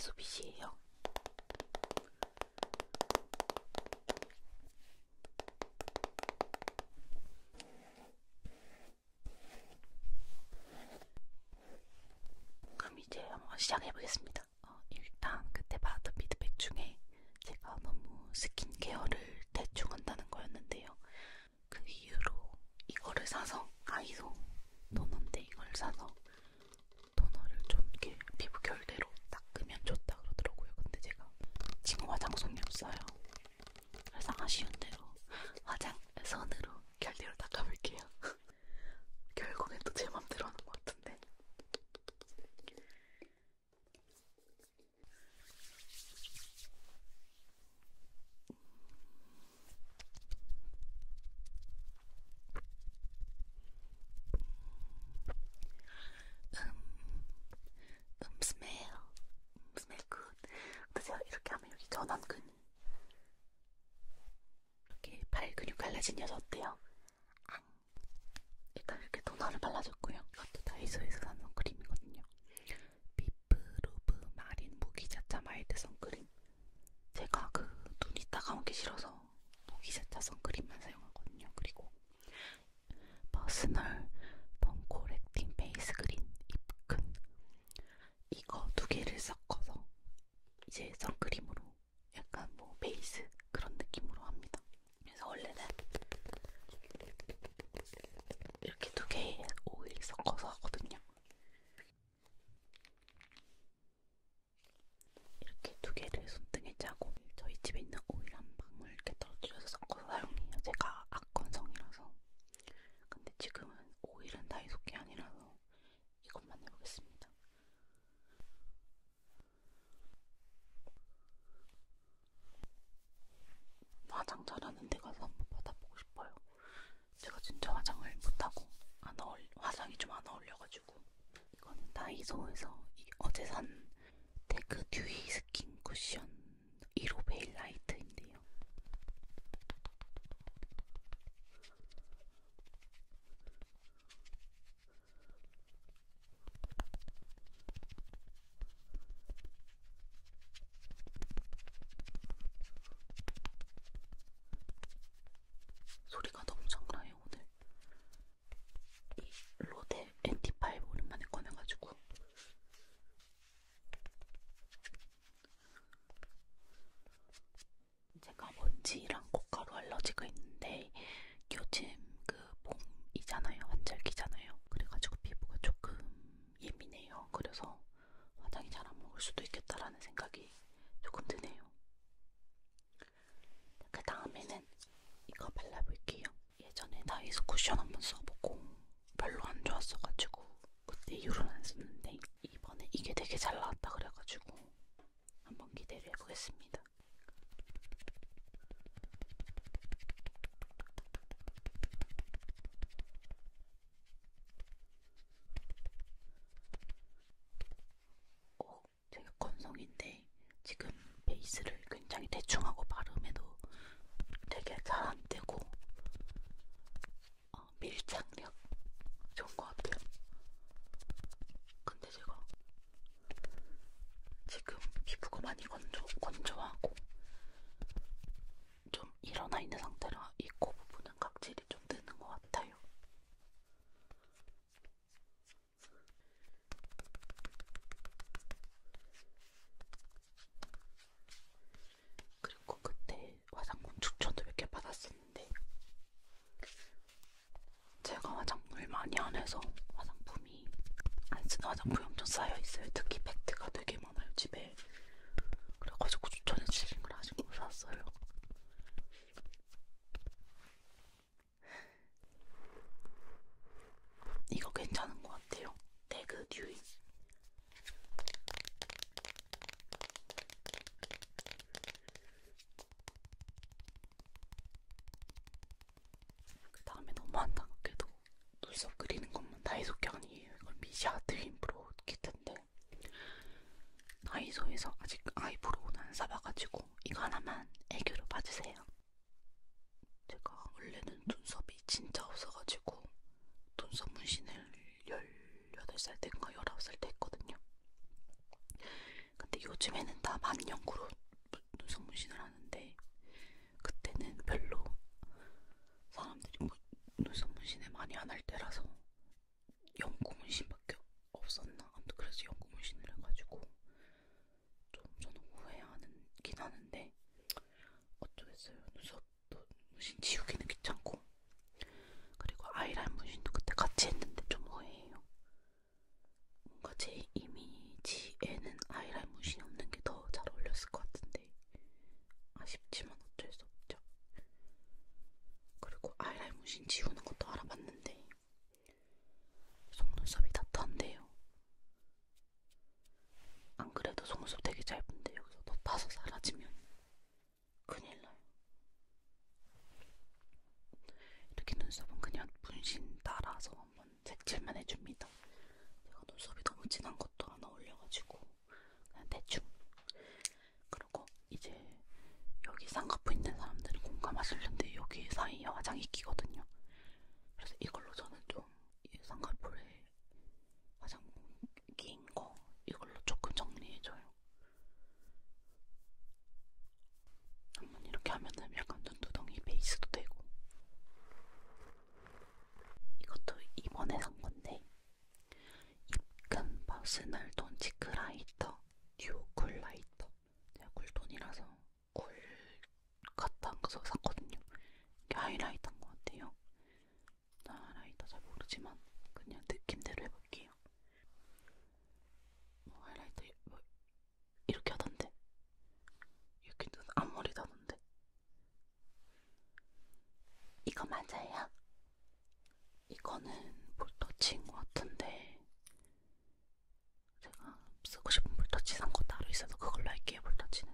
다이소 빗이에요. 그럼 이제 한번 시작해보겠습니다. 일단 그때 받은 피드백 중에 제가 너무 스킨케어를 대충 한다는 거였는데요. 그 이후로 이거를 사서 아이소 토너인데 이걸 사서 토너를 좀 이렇게 피부 결대로 닦으면 좋다 그러더라고요. 근데 제가 지금 화장솜이 없어요. 그래서 아쉬운 대로 화장선으로 결대로 닦아볼게요. 결국엔 또 제 맘대로 하는 것 같은데. 스멜 굿. 근데 제가 이렇게 하면 여기 전완근 이렇게 팔 근육 갈라진 여자 어때요? 일단 이렇게 토너를 발라줬고요. 이것도 다이소에서 산 선크림이거든요. 비프루브 마린 무기자차 마일드 선크림. 제가 그 눈이 따가운 게 싫어서 무기자차 선크림만 사용하거든요. 그리고 퍼스널 덩코렉팅 페이스 그린 입근 이거 두 개를 섞어서 이제 선크림으로 약간 뭐 베이스 그런 느낌으로 합니다. 그래서 원래는 이렇게 두 개의 오일 섞어서 하거든요. 이렇게 두 개를 손등에 짜고 저희 집에 있는 오일 한 방울 이렇게 떨어뜨려서 섞어서 사용해요. 제가 악건성이라서. 근데 지금은 오일은 다이소 게 아니라서 이것만 해보겠습니다. 화장 잘하는 데 가서 한번 받아보고 싶어요. 제가 진짜 화장을 못하고 화장이 좀 안 어울려가지고. 이거는 다이소에서 어제 산 테크 듀이 스킨 쿠션 1호 베일 라이트인데요. 소리가 너무 장나요 오늘. 이 로데 NT5 오랜만에 꺼내가지고. 제가 먼지랑 꽃가루 알러지가 있는데 요즘 그 봄이잖아요. 한절기잖아요. 그래가지고 피부가 조금 예민해요. 그래서 화장이 잘 안 먹을 수도 있겠다라는 생각이 조금 드네요. 그 다음에는 이거 발라볼게요. 예전에 다이소 쿠션 한번 써보고 별로 안 좋았어가지고 그때 이후로는 안 썼는데 이번에 이게 되게 잘 나왔다 그래가지고 한번 기대를 해보겠습니다. 제가 건성인데 지금 베이스를 굉장히 대충 하고 바르면도 되게 잘 안 되고 밀착력 좋은 것 같아요. 근데 제가 지금 피부가 많이 건조하고 좀 일어나 있는 상태라 이 코 부분은 각질이 좀 뜨는 것 같아요. 그리고 그때 화장품 추천도 몇 개 받았었는데 제가 화장품을 많이 안 해서 화장품이 안 쓰는 화장품이 엄청 쌓여있어요. 특히 팩트가 되게 많아요 집에. 그래가지고 추천해주신 걸 아직 못 샀어요. 이거 괜찮은 것 같아요. 태그 듀이. 그 다음에 너무 안타깝게도 눈썹 그리는 것만 다이소 게 아니에요. 이건 미샤 드림 프로 키트인데 다이소에서 아직 아이브로우는 안 사봐가지고 이거 하나만 애교로 봐주세요. 제가 원래는 눈썹이 진짜 없어가지고 눈썹 문신을 18살 때인가 19살 때 했거든요. 근데 요즘 요즘에는 다 만년구로 눈썹 문신을 하는데 그때는 별로 사람들이 뭐 눈썹 문신을 많이 안 할 때라서 연구 문신밖에 없었나? 아무튼 그래서 연구 문신을 해가지고 좀 저는 후회하긴 하는데 어쩌겠어요. 눈썹도 문신 지우기는 귀찮고 그리고 아이라인 문신도 그때 같이 했는데 좀 후회해요. 뭔가 제 이미지에는 아이라인 문신이 없는 게 더 잘 어울렸을 것 같은데 아쉽지만 어쩔 수 없죠. 그리고 아이라인 문신 지우는 것도 알아봤는데 속눈썹이 다 탄대요. 안 그래도 속눈썹 되게 짧은데 여기서 더 타서 사라지면 큰일 나요. 이렇게 눈썹은 그냥 문신 따라서 한번 색칠만 해줍니다. 제가 눈썹이 너무 진한 것도 안 어울려가지고 그냥 대충. 그리고 이제 여기 쌍꺼풀 있는 사람들은 공감하실 텐데 여기 사이에 화장이 끼거든요. 그래서 이걸로 저는 좀 이 쌍꺼풀에 화장 끼인 거 이걸로 조금 정리해줘요. 한번 이렇게 하면은 약간 눈두덩이 베이스도 되고. 이것도 이번에 산 건데 입금 퍼스널 톤 치크 라이터 듀오 쿨 라이터. 제가 쿨톤이라서 쿨 같아서 샀거든요. 이게 하이라이터인 것 같아요. 나 하이라이터 잘 모르지만 그냥 느낌대로 해볼게요. 뭐 하이라이터 뭐 이렇게 하던데 이렇게 눈 앞머리 다던데 이거 맞아요? 이거는 볼터치인 것 같은데 제가 쓰고 싶은 볼터치 산 거 따로 있어서 그걸로 할게요. 볼터치는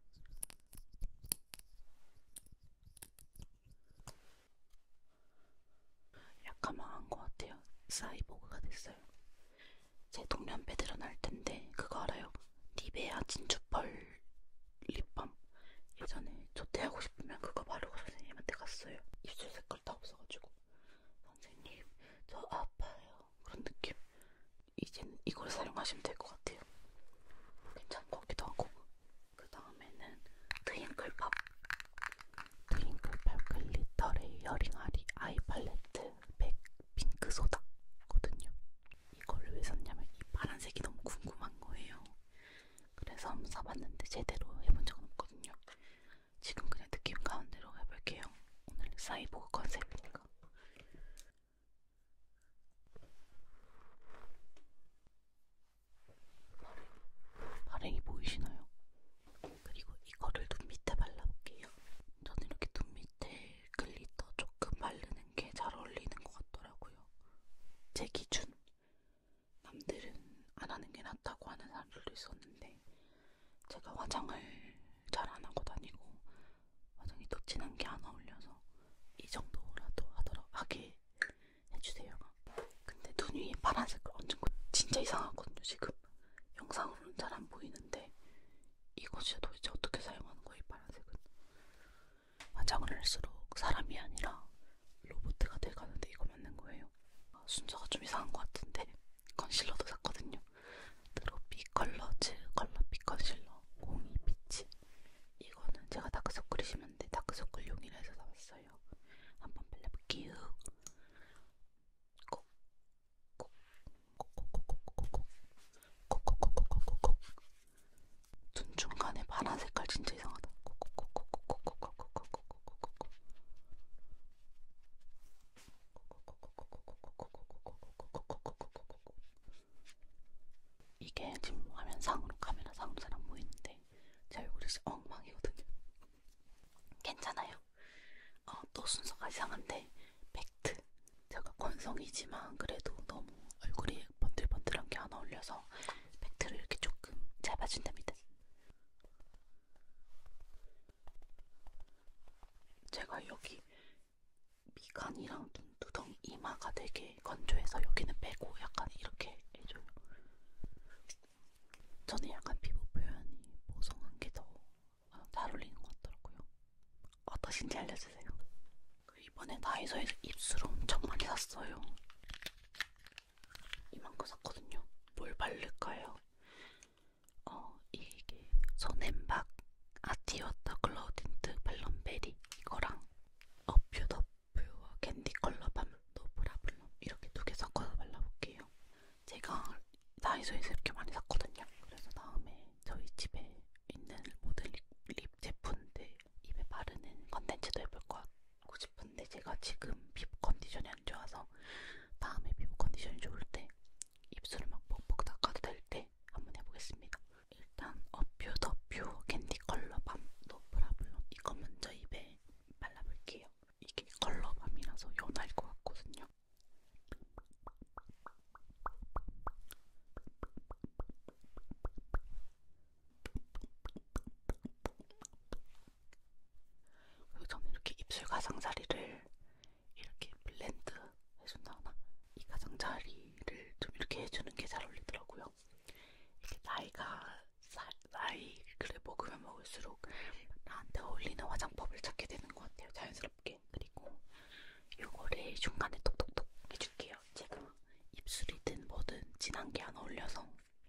약간 망한 것 같아요. 사이보그가 됐어요. 제 동년 배들은 할 텐데 그거 알아요? 니베아 진주펄 립밤. 예전에 조퇴하고 싶으면 그거 바르고 선생님한테 갔어요. 입술 색깔 다 없어가지고 선생님 저 아파요 그런 느낌. 이젠 이걸 사용하시면 될 것 같아요. 괜찮은 것 같기도 하고. 그 다음에는 트윙클팝 글리터 레이어링 아이 팔레트 100 핑크 소다거든요. 이걸 왜 샀냐면 이 파란색이 너무 궁금한 거예요. 그래서 한번 사봤는데 제대로 해본 적은 없거든요. 지금 그냥 느낌 가는 대로 해볼게요. 오늘 사이보그 컨셉이니까. 발행이 보이시나요? 그리고 이거를 눈 밑에 발라볼게요. 저는 이렇게 눈 밑에 글리터 조금 바르는 게 잘 어울리는 것 같더라고요. 제 기준. 남들은 안 하는 게 낫다고 하는 사람들도 있었는데 제가 화장을 잘 안 하고 다니고 화장이 또 진한 게 안 어울려서 이 정도라도 하게 해주세요. 근데 눈 위에 파란색을 얹은 거 진짜 이상하거든요. 지금 영상으로는 잘 안 보이는데 이거 진짜 도대체 어떻게 사용하는 거예요? 이 파란색은. 화장을 할수록 사람이 아니라 로봇가 돼가는데 이거 맞는 거예요? 순서가 좀 이상한 것 같은데 컨실러도 샀거든요. 트로피 컬러즈 컬러핏 컨실러 02 피치. 이거는 제가 다크서클이 심한데 다크서클용이라 해서 사왔어요. 한번 발라볼게요. 눈 중간에 파란 색깔 진짜 이상하다. 이게 지금 화면상으로 카메라상으로 잘 안 보이는데 제 얼굴이 진짜 엉망이거든요. 괜찮아요. 또 순서가 이상한데 팩트. 제가 건성이지만 그래도 너무 얼굴이 번들번들한 게 안 어울려서 팩트를 이렇게 조금 잡아준답니다. 제가 여기 미간이랑 눈두덩이 이마가 되게 건조해서 여기는 빼고 약간 이렇게 해줘요. 저는 약간 피부 표현이 보송한 게 더 잘 어울리는 것 같더라고요. 어떠신지 알려주세요. 이번에 다이소에서 입술 엄청 많이 샀어요. 이만큼 샀거든요. 뭘 바를까요? 이게 손앤박 아티워터 글로우 틴트 블럼베리 이거랑 어퓨더퓨어 캔디 컬러 밤 노브라블럼 이렇게 두 개 섞어서 발라볼게요. 제가 다이소에서 이렇게 많이 샀거든요. 그래서 다음에 저희 집에 있는 모든 립 제품들 입에 바르는 컨텐츠도 해볼 것 같고 싶은데 제가 지금 피부 컨디션이 안 좋아서 다음에 피부 컨디션이 좋을 때 입술을 막 뻑뻑 닦아도 될 때 한번 해보겠습니다. 일단 어퓨더퓨어 캔디 컬러 밤 노브라블럼 이거 먼저 입에 발라볼게요. 이게 컬러 밤이라서 연할 것 같거든요. 그리고 저는 이렇게 입술 가장자리를 이렇게 블렌드 해준다나? 이 가장자리를 좀 이렇게 해주는 게 잘 어울리더라고요. 이게 나이를 먹으면 먹을수록 나한테 어울리는 화장법을 찾게 되는 것 같아요. 자연스럽게. 그리고 요거를 중간에 똑똑똑 해줄게요. 제가 입술이든 뭐든 진한 게 안 어울려서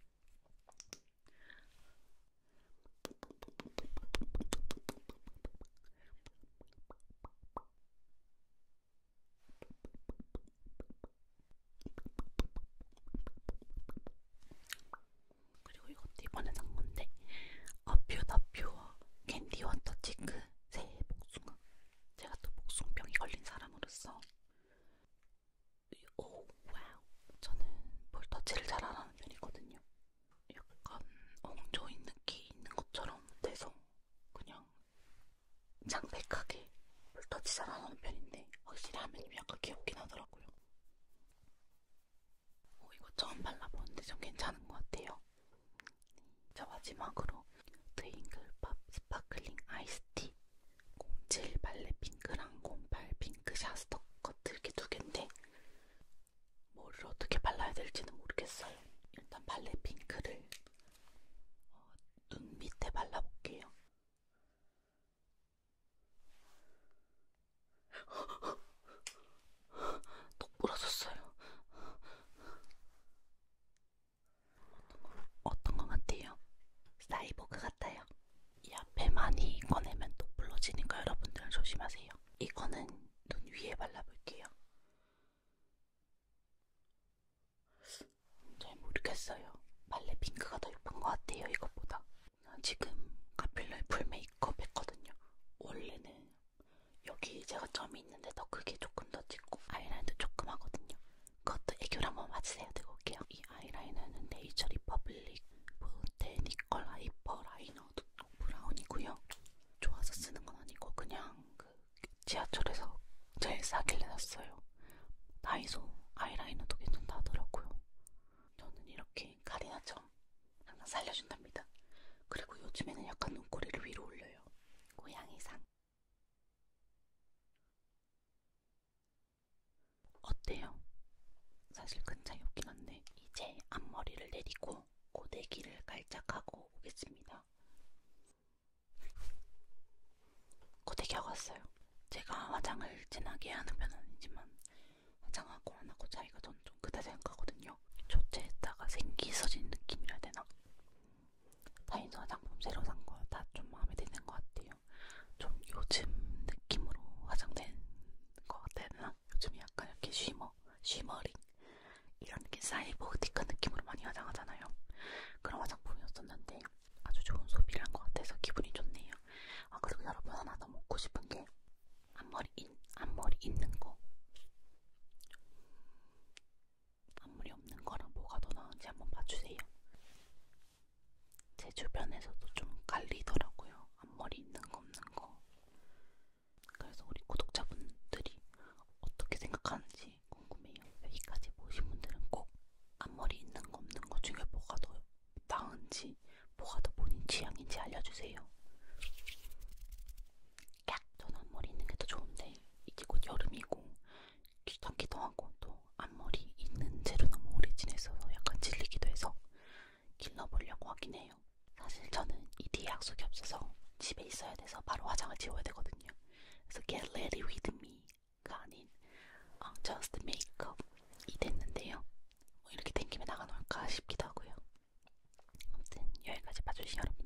그리고 이것도 이번에 산 건데 어퓨더퓨어 캔디 워터 치크 새해 복숭아. 제가 또 복숭병이 걸린 사람으로서 오 와우 저는 볼터치를 잘 안 하는 편이거든요. 약간 엉조인 느낌 있는 것처럼 돼서 그냥 창백하게 볼터치 잘 안 하는 편인데 확실히 하면 좀 약간 귀엽긴 하더라고요. 이거 처음 발라보는데 좀 괜찮은 것 같아요. 자 마지막으로 트윙클팝 스파클링 아이스티 07 발레 핑크랑 08 핑크 샤스터 커트 이렇게 두 개인데 뭐를 어떻게 발라야 될지는 모르겠어요. 일단 발레 핑크를 눈 밑에 발라볼게요. 똑 부러졌어요. 어떤 것 같아요? 사이보그 같아요. 이 앞에 많이 꺼내면 똑 부러지니까 여러분들 조심하세요. 이거는 눈 위에 발라볼게요. 잘 모르겠어요. 발레 핑크가 더 예쁜 것 같아요. 이것보다. 지금 카필러에 풀 메이크업 했거든요. 원래는 여기 제가 점이 있는데 더 크게 조금 더 찍고 아이라인도 조금 하거든요. 그것도 애교를 한번 맞으세요. 들고 올게요. 이 아이라이너는 네이처 리퍼블릭 보테니컬 하이퍼 라이너 브라운이고요. 좋아서 쓰는 건 아니고 그냥 그 지하철에서 제일 싸길래 샀어요. 다이소 아이라이너도 괜찮다 하더라고요. 저는 이렇게 가리나점 항상 살려준답니다. 그리고 요즘에는 약간 눈꼬리를 위로 올려요. 고양이상. 어때요? 사실 큰 차이 없긴 한데 이제 앞머리를 내리고 고데기를 깔짝하고 오겠습니다. 고데기 하고 왔어요. 제가 화장을 진하게 하는 편은 아니지만 화장하고 안 하고 차이가 전 좀 크다 생각하거든요. 조체에다가 생기 있어진 느낌이라 해야 되나? 다이소 화장품 새로 산 거 다 좀 마음에 드는 것 같아요. 좀 요즘 느낌으로 화장된 것 같아야 되나? 요즘 약간 이렇게 쉬머링 이런 게 사이버틱한 느낌으로 많이 화장하잖아요. 그런 화장품이었었는데 아주 좋은 소비를 한 것 같아서 기분이 좋네요. 아 그리고 여러분 하나 더 묻고 싶은 게 앞머리 있는 거 앞머리 없는 거랑 뭐가 더 나은지 한번 봐주세요. 제 주변에서도 좀 갈리더라고요. 앞머리 있는 거 없는 거. 그래서 우리 구독자분들이 어떻게 생각하는지 궁금해요. 여기까지 보신 분들은 꼭 앞머리 있는 거 없는 거 중에 뭐가 더 나은지 뭐가 더 본인 취향인지 알려주세요. 저는 앞머리 있는 게 더 좋은데 이제 곧 여름이고 귀찮기도 하고 또 앞머리 있는 채로 너무 오래 지냈어서 약간 질리기도 해서 길러보려고 하긴 해요. 사실 저는 이 뒤에 약속이 없어서 집에 있어야 돼서 바로 화장을 지워야 되거든요. 그래서 get ready with me가 아닌 just makeup이 됐는데요. 뭐 이렇게 된 김에 나가놓을까 싶기도 하고요. 아무튼 여기까지 봐주신 여러분